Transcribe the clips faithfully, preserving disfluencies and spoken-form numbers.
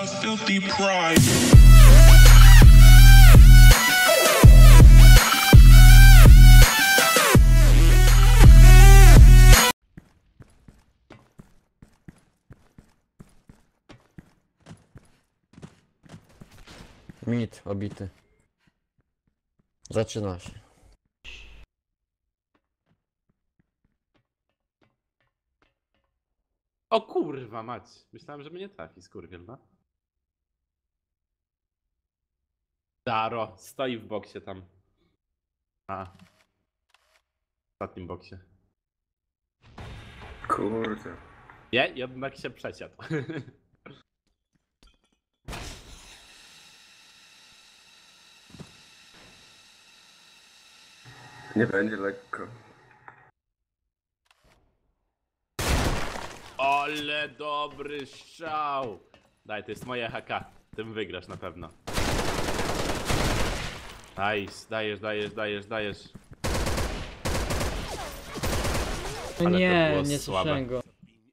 filthy pride. Mit obity. Zaczyna się. O kurwa mać. Myślałem, że mnie trafi, skurwiel, no. Daro, stoi w boksie tam. A. W ostatnim boksie. Kurde. Nie, jednak się przesiadł. Nie będzie lekko. Ale dobry strzał! Daj, to jest moje H K. Tym wygrasz na pewno. Nice, dajesz, dajesz, dajesz, dajesz. No Ale to nie, było nie słabe. słyszałem go.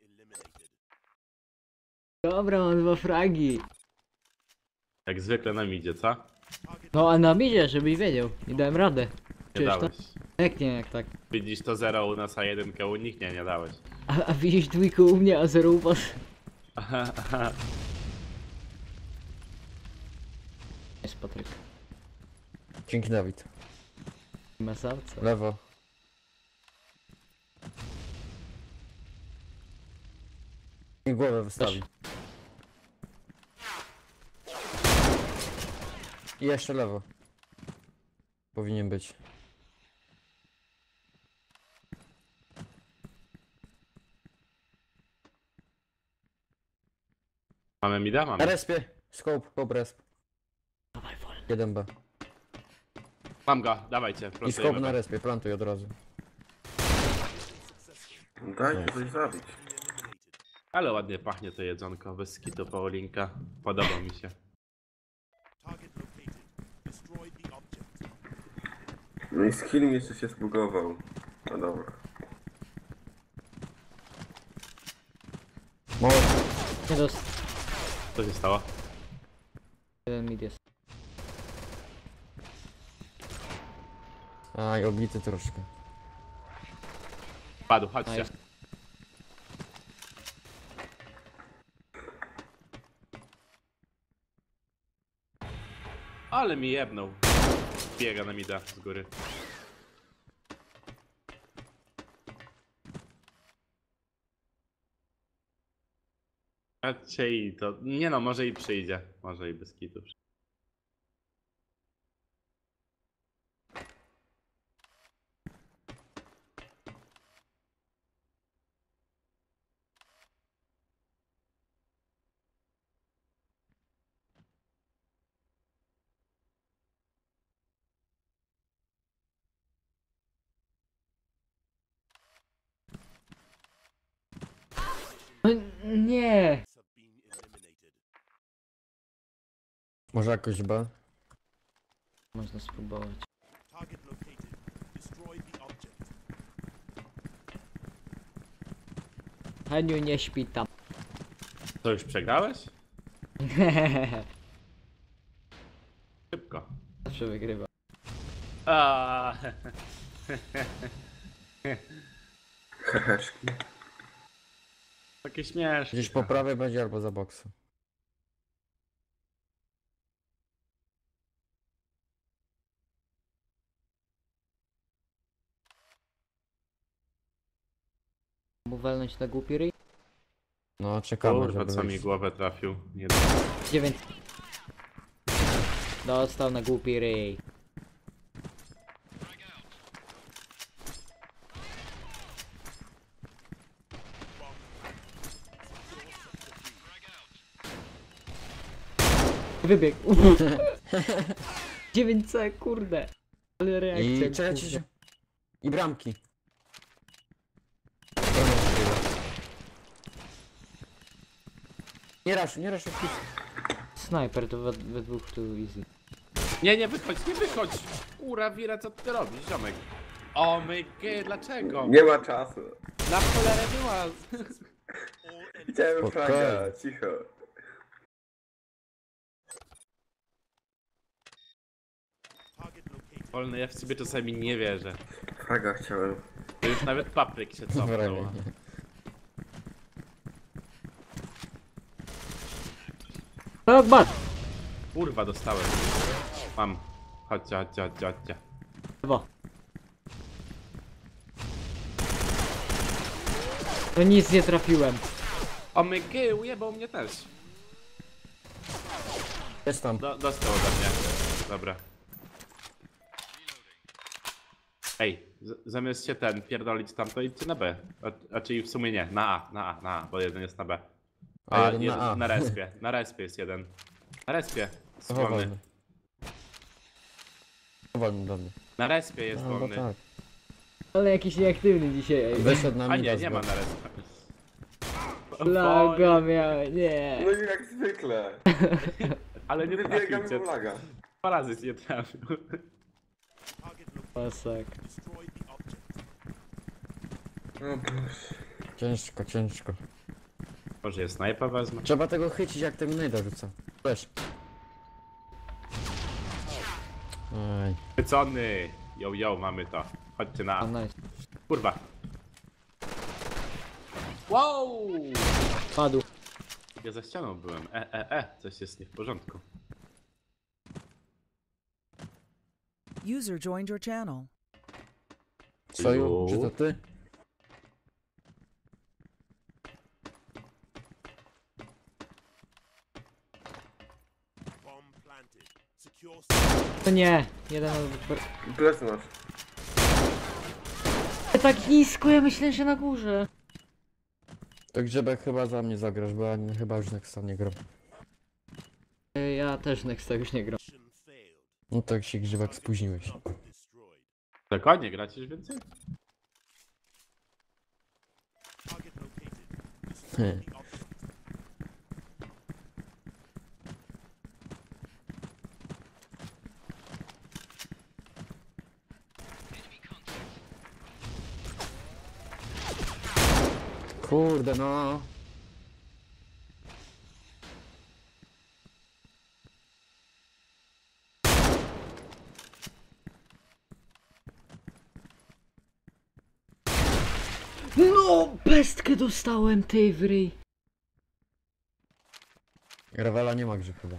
Dobra, mam dwa fragi. Jak zwykle nam idzie, co? No a nam idzie, żebyś wiedział. I dałem radę. Nie Czyż to? dałeś. Jak nie, jak tak. Widzisz to zero u nas, a jedynkę u nich? Nie, nie dałeś. A, a widzisz dwójkę u mnie, a zero u was? Aha, aha. Jest Patryk. Dzięki, Dawid. Mesalce. Lewo. I głowę wystawi. I jeszcze lewo. Powinien być. Mamy mida? Na Mamy. respie. Scope, scope resp. Dawaj, wolno. jeden B. Mam go, dawajcie. I scope Prostujemy na go. respie, plantuj od razu. Dajcie coś zabić. Ale ładnie pachnie to jedzonko, bez skitu Paulinka. Podoba mi się. No i skill mi jeszcze się zbugował. No dobra. Mało. Nie dost... Co się stało? Jeden mid jest. Aj, obity troszkę. Padł, chodźcie. Nice. Ale mi jebnął. Biega na mida z góry. Chodźcie i to... Nie no, może i przyjdzie. Może i bez kitu. No, nie! Może jakoś B? Można spróbować. Heniu, nie śpi tam. To już przegrałeś? Szybko. Zawsze wygrywa. A. Heheszki. Takie śmieszne. Gdzieś po prawej będzie albo za boksem. Mu walnąć na głupi ryj? No, czekamy, Kurwa, żeby co mi wyjść. głowę trafił. Jeden. Dziewięć. Dostał na głupi ryj. Wybieg. dziewięć C, kurde. Ale reakcja. I czekajcie kurde. się. I bramki. Nie raszuj, nie raszuj. Snajper to we, we dwóch tu easy. Nie, nie wychodź, nie wychodź! Ura, Wira, co ty robisz, ziomek? O my god, dlaczego? Nie ma czasu. Na cholerę była! Chciałem Spokojnie. fraga, cicho. Wolny, ja w ciebie czasami nie wierzę. Fraga chciałem. To już nawet papryk się W cofnął. ramię. Tak, bat! Kurwa, dostałem. Mam. Chodźcie, chodźcie, chodźcie, chodźcie. Dwa. No nic nie trafiłem. O my gy, ujebał mnie też. Jest tam. Do, dostał ode mnie. Dobra. Ej, z- zamiast się ten pierdolić tam, to idźcie na B. A, a czyli w sumie nie, na A, na A, na A, bo jeden jest na B. A jeden na A. na respie, na respie jest jeden. Na respie, jest O, wolny. wolny. Wolny do mnie. Na respie jest No bo wolny. tak. Ale jakiś nieaktywny dzisiaj. ej. Wyszedł na A mnie. nie, nie ma na respie. Laga miałem, nie. No i jak zwykle. Ale nie Wybiegam trafił i cię. ulaga. Dwa razy nie trafił. Pasak. O Boże. Ciężko, ciężko. Może jest snajpa wezmę? Trzeba tego chycić jak ten najda rzuca. Weź. Ej. Wycony! Yo, yo, mamy to. Chodźcie na A A. nice. Kurwa. Wow! Padł. Ja za ścianą byłem. E, e, e, coś jest nie w porządku. User joined your channel. Soju, czy to Lu. ty? To nie. Jeden. Plecy masz. Tak nisko, ja myślę, że na górze. To Grzebek chyba za mnie zagrasz, bo ja nie, chyba już Nexta nie gram. Ej, Ja też Nexta już nie gram. No tak się Grzebek spóźniłeś. Dokładnie, gracie już więcej? He. Kurde no. No, pestkę dostałem tej w ryj. Rawela nie ma grzyb chyba.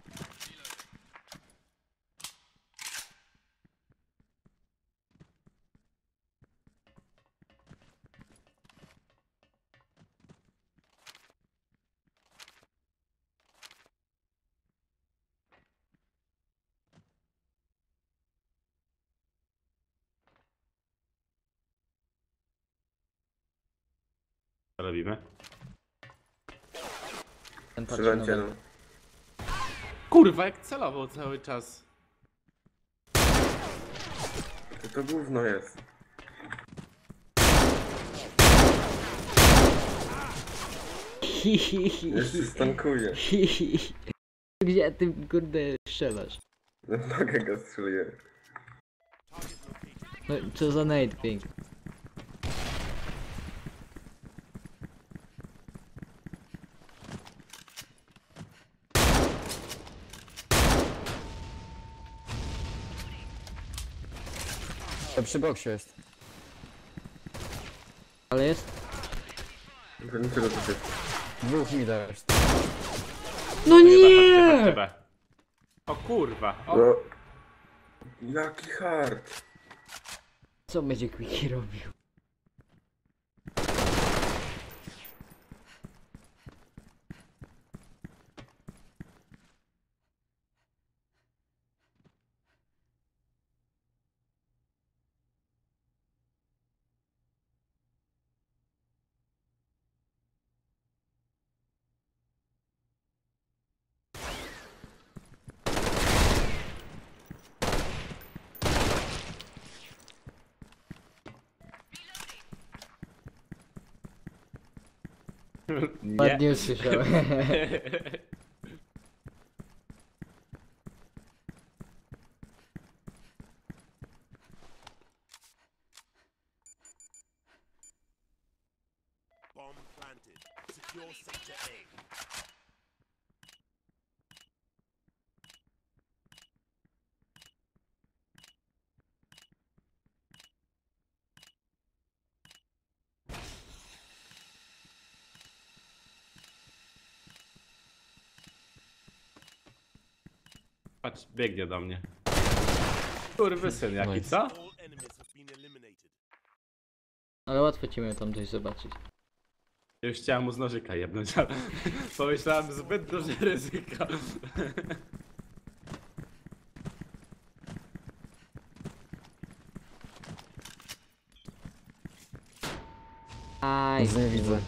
Co robimy? Ten patrzy Przylęcie na no. Kurwa, jak celował cały czas. To to gówno jest. Jeszcze stankuje. Gdzie ty, kurde, strzelasz? Na nogę go strzeliłem. No, co za nade ping. To przy boksie jest. Ale jest? To niczego tu jest. Dwóch mi dajesz. No Chodźcie, nie! chodźcie B. O kurwa. O, No. Jaki hard. Co będzie Quickie robił? nie. Ładnie usłyszałem. Bomb planted. Secure sector A. Patrz, biegnie do mnie. Kurwy syn jaki, Nice. co? All enemies have been eliminated. Ale łatwo ci mnie tam coś zobaczyć. Już chciałem mu z nożyka jebnąć, ale pomyślałem zbyt duże ryzyko. Aj, Nic nie widzę.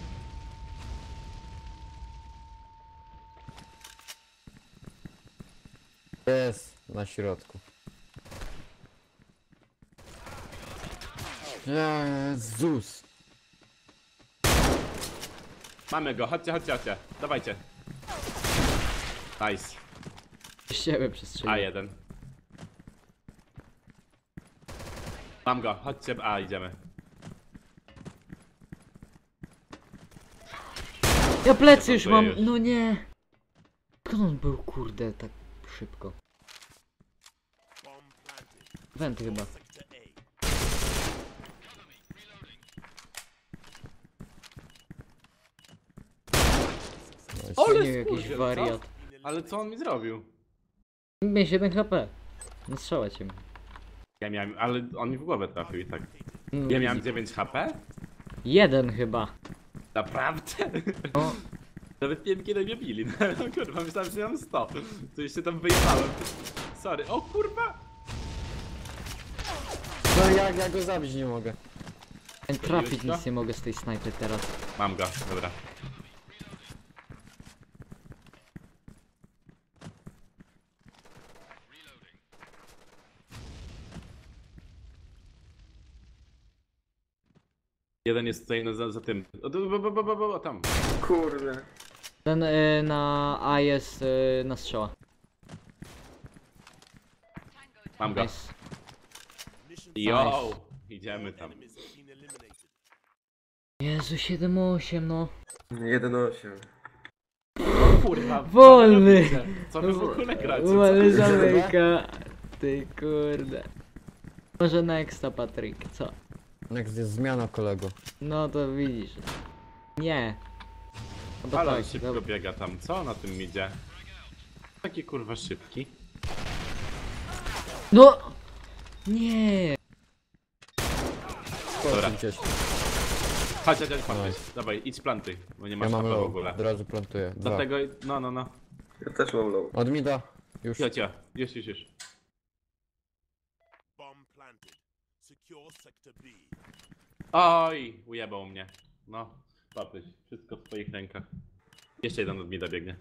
Jest na środku. Jezus. Mamy go, chodźcie, chodźcie, chodźcie. Dawajcie. Nice. z ciebie przestrzeliłem. A jeden. Mam go, chodźcie, A idziemy. Ja plecy już mam, już. no nie. Skąd on był, kurde, tak szybko? Bomb planted. Wenty chyba. Sector A. Ole Nie, jakiś skurwiel, wariat. co? Ale co on mi zrobił? Miałeś jeden H P. No strzała cię. Ja miałem, ale on mi w głowę trafił i tak. No, Ja miałem dziewięć H P? jeden chyba. Naprawdę? No, Nawet nie wiem kiedy mnie bili. No kurwa, myślałem, że mam sto. To jeszcze tam wyjechałem. Sorry, o kurwa! No jak ja go zabić nie mogę. trafić Już to? nic nie mogę z tej snajpy teraz. Mam go, dobra. Jeden jest tutaj na, za, za tym. O, do- bo- bo- bo- bo- bo- tam. Kurde. Ten y, na A jest y, na strzała. Mam go. Nice. Mission Yo! Idziemy tam. enemies have been eliminated. Jezu, siedem osiem no. jeden osiem. Kurwa, Wolny! co wy robicie? Co wy w ogóle gracie? Co Ale wy- zamyka. Ty kurde. Może nexta, Patryk, co? Next jest zmiana kolego. No to widzisz. Nie. No to Ale on tak, szybko dobra. biega tam, co na tym idzie? Taki kurwa szybki. No! Nie! Dobra. Gdzieś. Chodź, chodź, chodź, plantuj. Nice. Dawaj, idź plantuj, bo nie Ja masz mam HP w low. ogóle. Od razu plantuję. Dwa. Dlatego, no, no, no. Ja też mam low. Od mida. Już. Cio, cio, już, już, już. Bomb planted. Secure sector B. Oj, ujebał mnie. No, papyś, wszystko w twoich rękach. Jeszcze jeden od mida biegnie.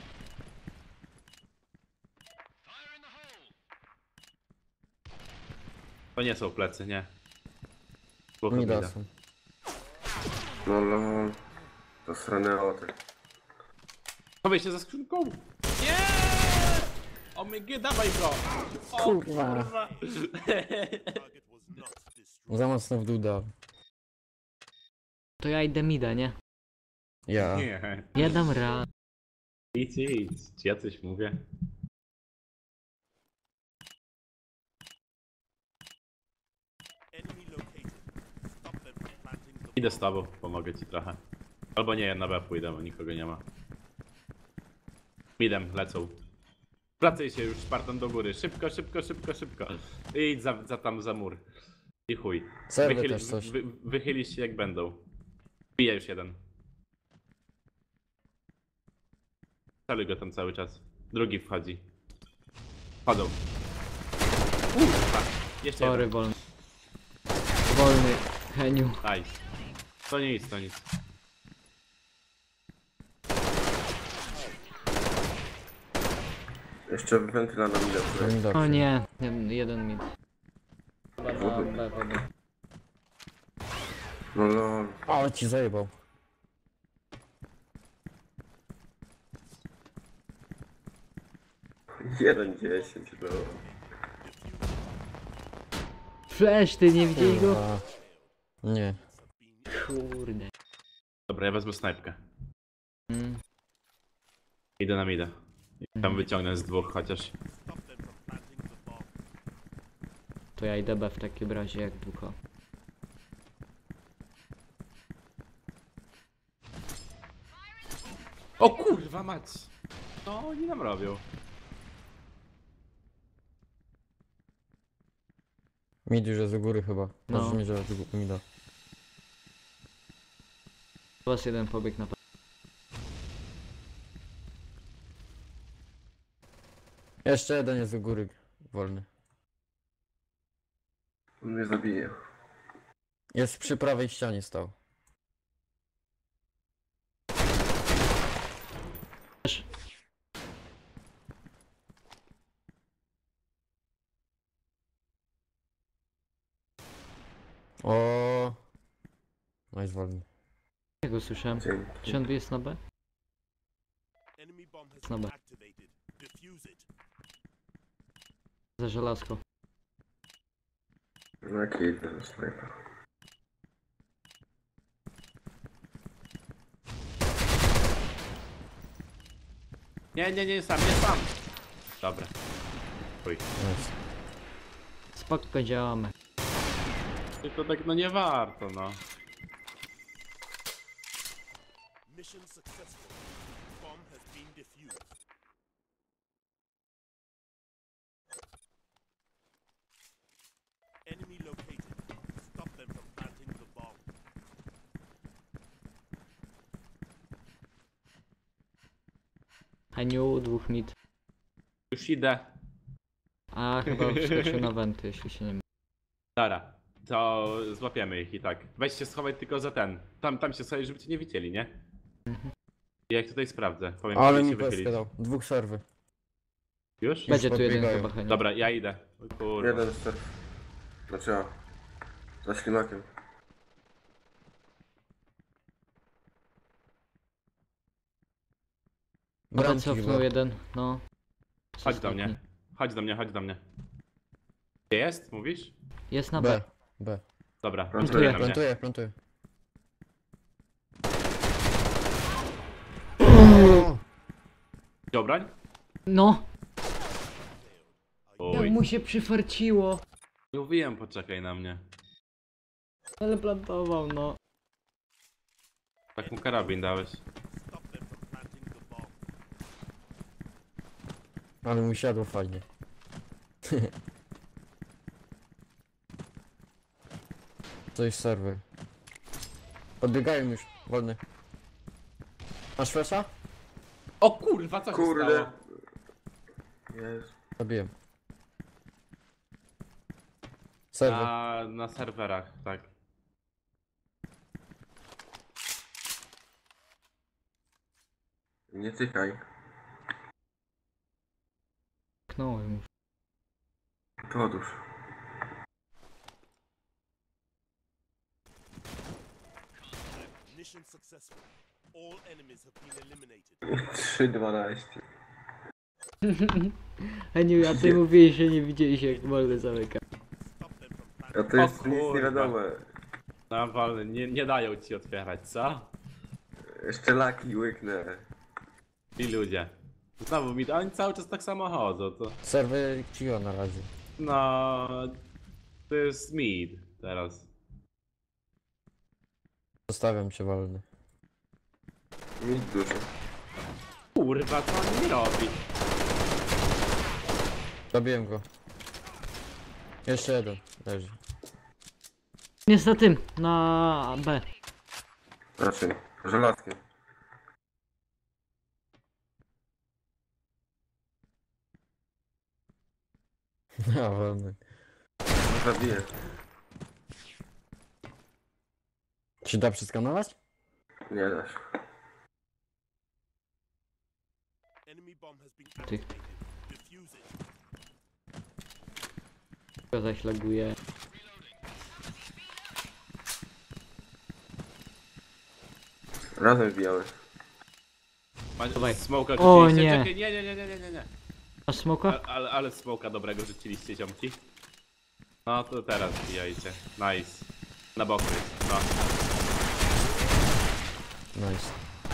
To nie są plecy, nie. Dwóch od Mida mida. są. No lol. To srane oty. Chowaj się za skrzynką! Nie! O my g, dawaj go! O, Kurwa. kurwa. Target was not destroyed. Za mocno w dół dał. To ja idę mida, nie? Ja. Nie. Ja dam raz. Idź, idź. Czy ja coś mówię? Enemy located. Stop them from planting the Idę z tobą, pomogę ci trochę. Albo nie, na B pójdę, bo nikogo nie ma. Midem, lecą. Wracaj się już Spartan do góry. Szybko, szybko, szybko, szybko. I idź za, za tam za mur. I chuj. Serwy też coś. wy, wychylisz się jak będą. Bije już jeden. Caluj go tam cały czas. Drugi wchodzi. Wchodzą. Kurwa. Jeszcze Sorry, jeden. wolny. Wolny, Heniu. Nice. To nic, to nic. Jeszcze wentyla na mnie. No mi O dobrze. nie, jeden, jeden mid. Chyba na B pewnie. No lol. Ale ci zajebał. jeden dziesięć, no. Flash, ty nie widzieli go? Kurwa. Nie. Kurde. Dobra, ja wezmę snajpkę. Mm. Idę na mida. I tam wyciągnę z dwóch chociaż. stop them from planting the bomb. To ja idę B w takim razie jak długo. O kurwa mać! Co oni nam robią? Mid już jest u góry chyba. No. Możesz mi, że jest u gó- mida. Was jeden pobieg na pewno. Jeszcze jeden jest u góry. Wolny. On mnie zabije. Jest przy prawej ścianie stał. Też. O. No jest wolny. Ja go słyszałem. Dzięki. Czy on jest na B? Enemy bomb has Dobra. been activated. Defuse it. Za żelazko. No jaki jeden snajper. Nie, nie, nie sam, nie sam. Dobra. Uj. Nice. Spoko, działamy. Tylko tak no nie warto, no. Mission successful. Bomb has been defused. Enemy located. Stop them from planting the bomb. Heniu, dwóch mid. Już idę. A chyba wskoczył na wenty, jeśli się nie mylę. Dobra, to złapiemy ich i tak. Weź się schowaj tylko za ten. Tam, tam się schowaj, żeby cię nie widzieli, nie? I jak tutaj sprawdzę, powiem Ale ci, mi się wychylić. peskę dał. Dwóch serwy. Już? Będzie tu jeden podbiegają. chyba Heniu. Dobra, ja idę. O kurwa. Jeden surf. Znaczy a. Za ślimakiem. Dobra, Bramki cofnął chyba. jeden, no. Chodź do Ostatni. mnie. Chodź do mnie, chodź do mnie. Gdzie jest, mówisz? Jest na B. B. B. Dobra, Plantuję, plantuję na mnie. Plantuję, plantuję. Obroń? No! Uj. Jak mu się przyfarciło. Nie mówiłem, poczekaj na mnie. Ale plantował, no. Tak mu karabin dałeś. Stop them from planting the bomb. Ale mu siadło fajnie. To jest serwer. Podbiegają już, wolny. Masz flesza? O kurwa, co się Kurde. stało? Jest. Zabiłem. Serwer. Na, na serwerach, tak. Nie tykaj. Knąłem już. To odłóż. Mission successful. All enemies have been eliminated. trzy dwanaście. Heniu, a ty mówiłeś, że nie widzieliście jak wolny zamyka. Stop them from A planting. to jest O nic nie kurwa. wiadomo. No wolny, nie, nie dają ci otwierać, co? Jeszcze laki łyknę. I ludzie. Znowu mi, oni cały czas tak samo chodzą, to... Serwer cicho na razie. No... To jest mid teraz. Zostawiam cię wolny. Nic dużo. Kurwa, co on mi robi? Zabiłem go. Jeszcze jeden. Leży. Jest na tym, na B. Raczej. Żelazkiem. Ja wolny. Zabiję. Czy da przeskanować? Nie dasz. Enemy bomb has been Ty. activated. Defuse it. Go zaślaguje. Razem wbijamy. Masz Dawaj. smoka O, rzuciliście? nie. Czekaj, nie, nie, nie, nie, nie, nie, nie. Masz smoka? Ale, ale, ale smoka dobrego rzuciliście, ziomki. No to teraz wbijajcie. Nice. Na boku jest, no. Nice.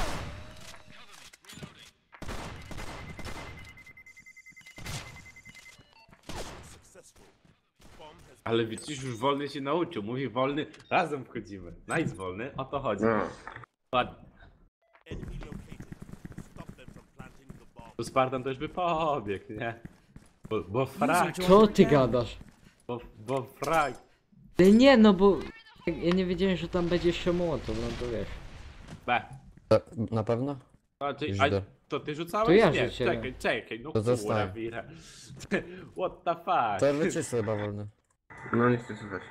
Successful. Bomb has Ale widzisz, już wolny się nauczył. Mówi wolny, razem wchodzimy. Nice wolny, o to chodzi. No. Ładnie. enemy located. Stop them from planting the bomb. Tu Spartan to już by pobiegł, nie? Bo, bo User frak. joined Co your ty channel. gadasz? Bo, bo frag. Ale nie, no bo... Ja nie wiedziałem, że tam będzie się mołotow, no to wiesz. B. Ta- Na pewno? A, ty, Już a idę. to ty rzucałeś? To ja Nie, rzuciłem. czekaj, czekaj, no To kurwa, zostań. wira. What the fuck? To wyczysto chyba wolny. No nic nie słychać.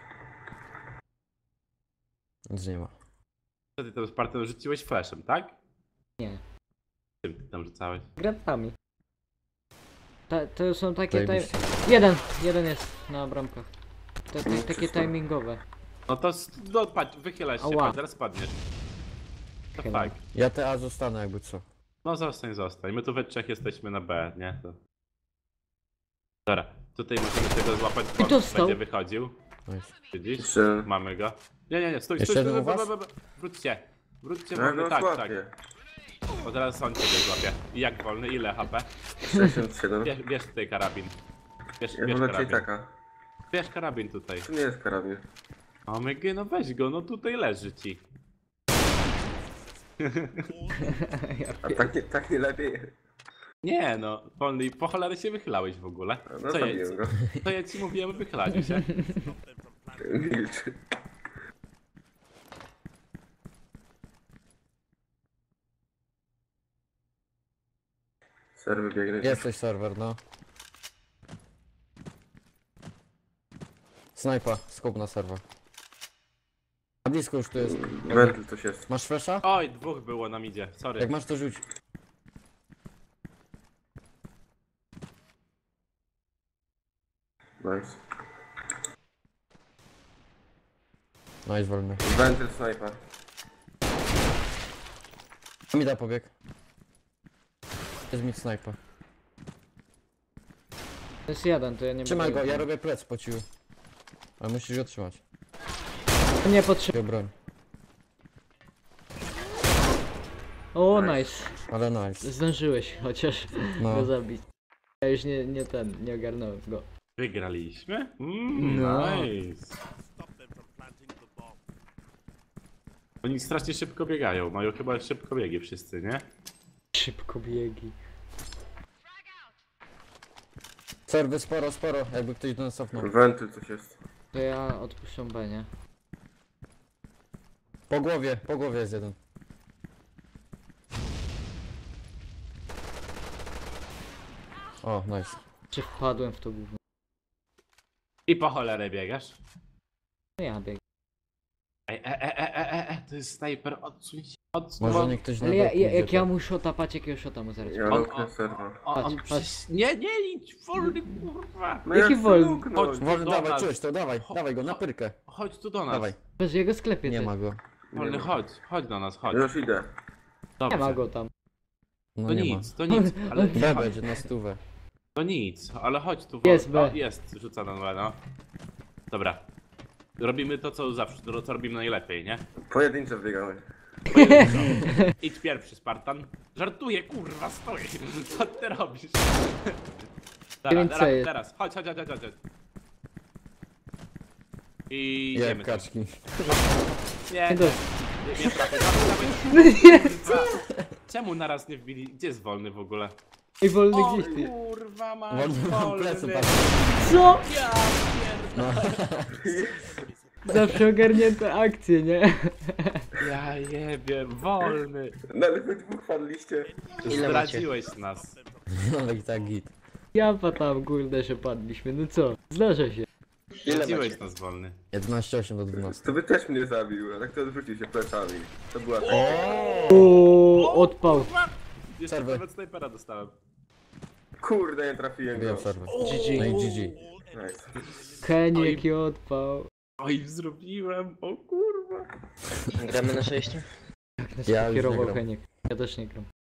Nic nie ma. Co ty tam Spartan rzuciłeś flashem, tak? Nie. Czym ty tam rzucałeś? Granatami. Ta, to są takie... Taj... Zajebiście. Jeden, jeden jest na bramkach. Te, te, takie timingowe. No to, s- no patrz, wychylasz się, Ała. patrz, zaraz padniesz. To Chyba. fuck. Ja te A zostanę jakby co. No zostań, zostań. My tu we trzech jesteśmy na B, nie? To... Dobra, tutaj możemy tego złapać, bo I dostał. będzie wychodził. Nice. Widzisz? Jeszcze... Mamy go. Nie, nie, nie, stój, Jeszcze stój, jeden stój, u was? b- b- b- wróćcie. Wróćcie, No ja wolny, go tak, tak. złapię. Bo zaraz on ciebie złapie. I jak wolny, ile H P? sześćdziesiąt siedem. Bierz, bierz tutaj karabin. Bierz, Ja bierz wolę karabin. taka. Bierz karabin tutaj. To nie jest karabin. O mygy, no weź go, no tutaj leży ci. A tak nie, tak nie lepiej. Nie no, wolny, po cholerę się wychylałeś w ogóle. No Co ja, zabiłem go. co ja ci mówiłem o wychylaniu się? Milcz. Serwy biegnie. Jesteś serwer, no. Snajpa, skup na serwer. Na blisko już tu jest. Wentyl coś jest. Masz fresha? Oj, dwóch było nam idzie, sorry. Jak masz to rzuć. Nice. Nice, wolny. Wentyl snajper. Mi da pobieg. Jest mi snajpa. To jest jeden, to ja nie Trzymaj go, będę- ja robię plec po ciu. Ale musisz go trzymać. Nie potrzebuję. Twoją broń. O, nice. Ale nice. Zdążyłeś chociaż No. go zabić. Ja już nie, nie ten, nie ogarnąłem go. Wygraliśmy? Mm, No. nice. Stop them from planting the bomb. Oni strasznie szybko biegają, mają chyba szybko biegi wszyscy, nie? Szybko biegi. Serwy sporo, sporo, jakby ktoś do nas cofnął. Wentyl coś jest. To ja odpuszczam B, nie? Po głowie, po głowie jest jeden. O, nice. Czy wpadłem w to gówno? I po cholerę biegasz? No ja biegam. Ej, e, e, e, e, e, e, to jest snajper, odsuń się, odsuń Może on- nie ktoś na Ale ja, boku ja, idzie, jak ja tak. mu shota, patrz jakiego shota mu zaraz. Ja On- luknę on- serwer. O, on Patrz, przecież... Nie, nie idź, wolny kurwa! No Jaki jak chcę wolny? luknąć? Chodź. Wolny, do dawaj, nas. czułeś to, dawaj, Cho- dawaj go na pyrkę. Chodź tu do nas. Dawaj. Bez jego sklepie Nie ty. ma go. Wolny, Nie ma. chodź, chodź do nas, chodź. Już idę. Dobrze. Nie ma go tam. No To nie nic, to nic, ale ma. B chodź, będzie na stówę. to nic, ale chodź tu. Jest wol- B. O, jest, rzuca na B, no. Dobra. Robimy to, co zawsze, to, co robimy najlepiej, nie? Pojedyncze biegamy. Pojedynczo. Idź pierwszy, Spartan. Żartuję, kurwa, stoi. Co ty robisz? Teraz, Dziewięć teraz, jest. teraz. Chodź, chodź, chodź, chodź. chodź. I Jak idziemy. tam. kaczki. Nie, Nie nie, do- nie, nie trafię. Dawaj, dawaj. Kurwa. Czemu naraz nie wbili? Gdzie jest wolny w ogóle? I wolny O gdzieś ty. kurwa, masz Wolny mam wolny. plecy, patrz. Co? Ja pierdolę. Zawsze ogarnięte akcje, nie? Ja jebie, wolny. No ale wy dwóch padliście. Zdradziłeś nas. Ale i tak git. Ja tam kurde, że padliśmy, no co? Zdarza się. Zdradziłeś nas, wolny. jedenaście osiem do dwunastu. To by też mnie zabił, a tak to odwrócił się plecami. To była ta... O, odpał. Kurwa. Jeszcze Serwy. nawet snajpera dostałem. Kurde, nie trafiłem Wiem go. serwer. G No i G. G G. Nice. Kenny Oj. jaki odpał. Oj, zrobiłem, o kurwa. Gramy na sześciu? Jak nas Ja już nie kierował gram. Heniek. Ja też nie gram.